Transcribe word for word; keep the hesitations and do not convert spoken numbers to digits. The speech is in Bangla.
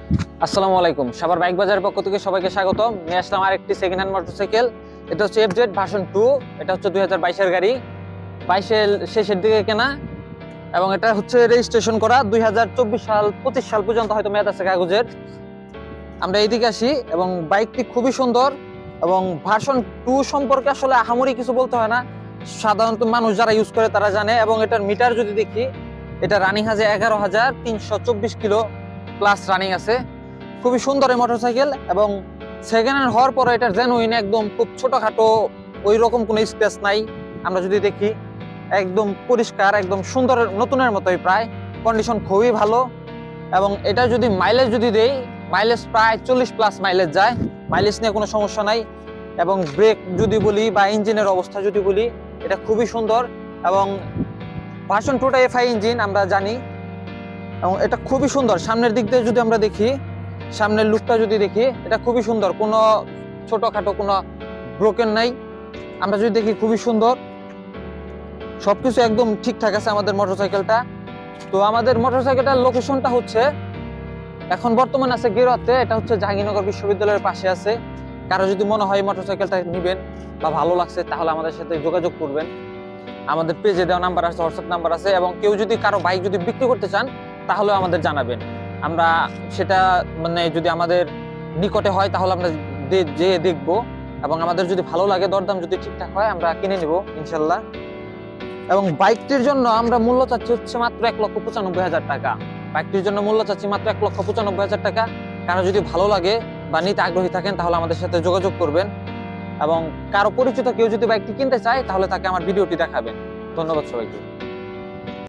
আসসালামু আলাইকুম, সাভার বাইক বাজারের পক্ষ থেকে সবাইকে স্বাগত। নিয়ে আসলাম আরেকটি সেকেন্ড হ্যান্ড মোটরসাইকেল। এটা হচ্ছে এফ জেড ভার্সন টু। এটা হচ্ছে দুই হাজার বাইশের গাড়ি, বাইশের শেষের দিকে কেনা, এবং এটা হচ্ছে রেজিস্ট্রেশন করা দুই হাজার চব্বিশ সাল পঁচিশ সাল পর্যন্ত হয়তো মেয়াদ আছে কাগজের। আমরা এইদিকে আসি, এবং বাইকটি খুবই সুন্দর। এবং ভার্সন টু সম্পর্কে আসলে আহামরি কিছু বলতে হয় না, সাধারণত মানুষ যারা ইউজ করে তারা জানে। এবং এটার মিটার যদি দেখি, এটা রানিং আছে এগারো হাজার তিনশো চব্বিশ কিলো প্লাস রানিং আছে। খুবই সুন্দর এই মোটরসাইকেল, এবং সেকেন্ড হ্যান্ড হওয়ার পরে এটার জেনুইন একদম খুব ছোটখাটো ওই রকম কোনো স্পেস নাই। আমরা যদি দেখি একদম পরিষ্কার, একদম সুন্দর, নতুনের মতোই প্রায়। কন্ডিশন খুবই ভালো। এবং এটা যদি মাইলেজ যদি দেই, মাইলেজ প্রায় চল্লিশ প্লাস মাইলেজ যায়, মাইলেজ নিয়ে কোনো সমস্যা নাই। এবং ব্রেক যদি বলি বা ইঞ্জিনের অবস্থা যদি বলি, এটা খুবই সুন্দর। এবং ভার্সন টুটা এফআই ইঞ্জিন আমরা জানি, এবং এটা খুবই সুন্দর। সামনের দিক দিয়ে যদি আমরা দেখি, সামনের লুকটা যদি দেখি, এটা খুবই সুন্দর, কোনো ছোটখাটো কোনো ব্রোকেন নাই। আমরা যদি দেখি খুবই সুন্দর, সবকিছু একদম ঠিকঠাক আছে আমাদের মোটরসাইকেলটা। তো আমাদের মোটরসাইকেলটার লোকেশনটা হচ্ছে এখন বর্তমান আছে গেরোয়াতে। এটা হচ্ছে জাহাঙ্গীরনগর বিশ্ববিদ্যালয়ের পাশে আছে। কারো যদি মনে হয় মোটরসাইকেলটা নেবেন বা ভালো লাগছে, তাহলে আমাদের সাথে যোগাযোগ করবেন। আমাদের পেজে দেওয়া নাম্বার আছে, হোয়াটসঅ্যাপ নাম্বার আছে। এবং কেউ যদি কারো বাইক যদি বিক্রি করতে চান, তাহলেও আমাদের জানাবেন। আমরা সেটা মানে যদি আমাদের নিকটে হয়, তাহলে আমরা যেয়ে দেখবো। এবং আমাদের যদি ভালো লাগে, দরদাম যদি ঠিকঠাক হয়, আমরা কিনে নিব ইনশাল্লাহ। এবং বাইকটির জন্য আমরা মূল্য চাচ্ছি হচ্ছে মাত্র এক লক্ষ পঁচানব্বই হাজার টাকা। বাইকটির জন্য মূল্য চাচ্ছি মাত্র এক লক্ষ পঁচানব্বই হাজার টাকা। কারো যদি ভালো লাগে বা নিতে আগ্রহী থাকেন, তাহলে আমাদের সাথে যোগাযোগ করবেন। এবং কারো পরিচিত কেউ যদি বাইকটি কিনতে চায়, তাহলে তাকে আমার ভিডিওটি দেখাবেন। ধন্যবাদ সবাইকে।